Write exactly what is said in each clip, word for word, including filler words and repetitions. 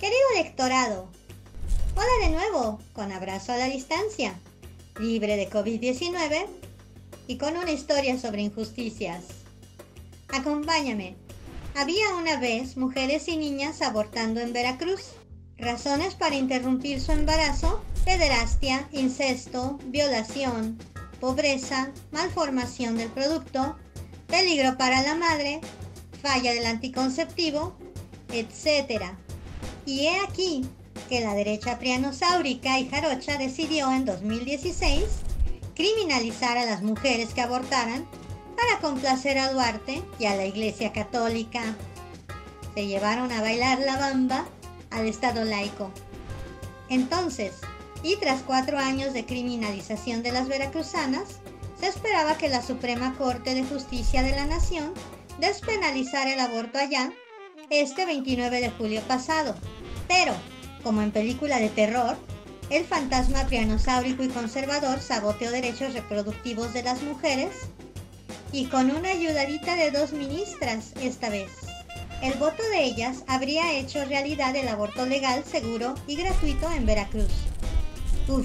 Querido electorado, hola de nuevo, con abrazo a la distancia, libre de COVID diecinueve y con una historia sobre injusticias. Acompáñame. Había una vez mujeres y niñas abortando en Veracruz. Razones para interrumpir su embarazo: pederastia, incesto, violación, pobreza, malformación del producto, peligro para la madre, falla del anticonceptivo, etcétera. Y he aquí que la derecha prianosáurica y jarocha decidió en dos mil dieciséis criminalizar a las mujeres que abortaran para complacer a Duarte y a la Iglesia Católica. Se llevaron a bailar la bamba al Estado laico. Entonces, y tras cuatro años de criminalización de las veracruzanas, se esperaba que la Suprema Corte de Justicia de la Nación despenalizara el aborto allá este veintinueve de julio pasado. Pero, como en película de terror, el fantasma prianosáurico y conservador saboteó derechos reproductivos de las mujeres, y con una ayudadita de dos ministras esta vez. El voto de ellas habría hecho realidad el aborto legal, seguro y gratuito en Veracruz. Uf.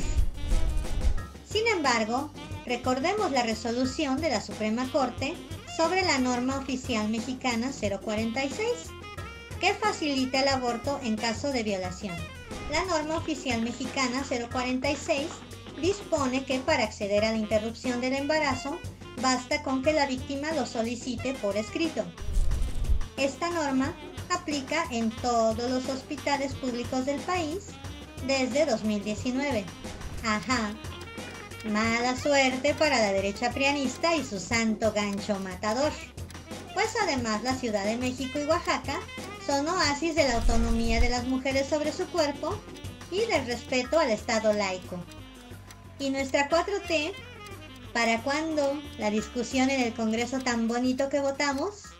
Sin embargo, recordemos la resolución de la Suprema Corte sobre la norma oficial mexicana cero cuarenta y seis, que facilita el aborto en caso de violación. La norma oficial mexicana cero cuarenta y seis dispone que para acceder a la interrupción del embarazo, basta con que la víctima lo solicite por escrito. Esta norma aplica en todos los hospitales públicos del país desde dos mil diecinueve. Ajá. Mala suerte para la derecha prianista y su santo gancho matador. Pues además la Ciudad de México y Oaxaca son oasis de la autonomía de las mujeres sobre su cuerpo y del respeto al Estado laico. ¿Y nuestra cuatro T? ¿Para cuándo la discusión en el Congreso tan bonito que votamos?